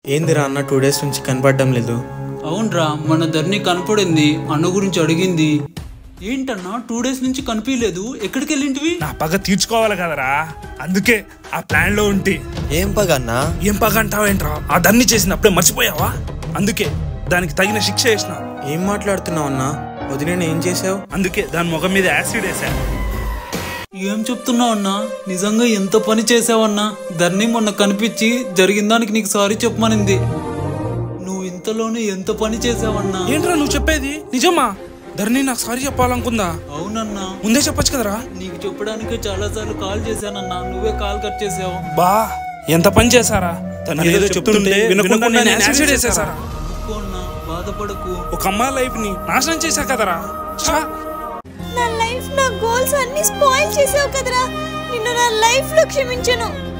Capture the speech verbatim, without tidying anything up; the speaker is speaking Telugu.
ఏందిరా అన్న టూ డేస్ నుంచి కనపడడం లేదు? అవునరా, మన ధరణి కనపడింది, అన్న గురించి అడిగింది. ఏంటన్నా టూ డేస్ నుంచి కనిపించలేదు, ఎక్కడికి వెళ్ళింటివి? నా పగ తీర్చుకోవాలి కదరా, అందుకే ఆ ప్లాన్ లో ఉంటి. ఏం పగ అన్నా? ఏం పగ అంటావేంట్రా? ఆ ధరణి చేసినప్పుడే మర్చిపోయావా? అందుకే దానికి తగిన శిక్ష వేసిన. ఏం మాట్లాడుతున్నావు అన్నా? వదిలేని ఏం చేసావు? అందుకే దాని ముఖం మీద యాసిడ్ వేసా. ఏం చెప్తున్నావు అన్నా? నిజంగా ఎంత పని చేసావన్నా? ధరణి మొన్న కనిపించి జరిగిన దానికి నీకు సారీ చెప్పమనింది. నువ్వు ఇంతలోనే ఎంత పని చేసావన్నా? ఏంట్రా నువ్వు చెప్పేది నిజమా? ధరణి నాకు సారీ చెప్పాలనుకుందా? అవునన్నా. ముందే చెప్పొచ్చు కదరా. నీకు చెప్పడానికి చాలా సార్లు కాల్ చేశానన్నా, నువ్వే కాల్ కట్ చేసావు. బా ఎంత పని చేశారా? తను ఏదో చెప్తుంటే వినకుండా నేను యాసిడ్ వేసేసారా? బాధపడకు, ఒక అమ్మాయి లైఫ్ ని నాశనం చేశా కదరా. నా లైఫ్ నా గోల్స్ అన్ని స్పాయిల్ చేసావు కదరా. నిన్ను నా లైఫ్ లో క్షమించను.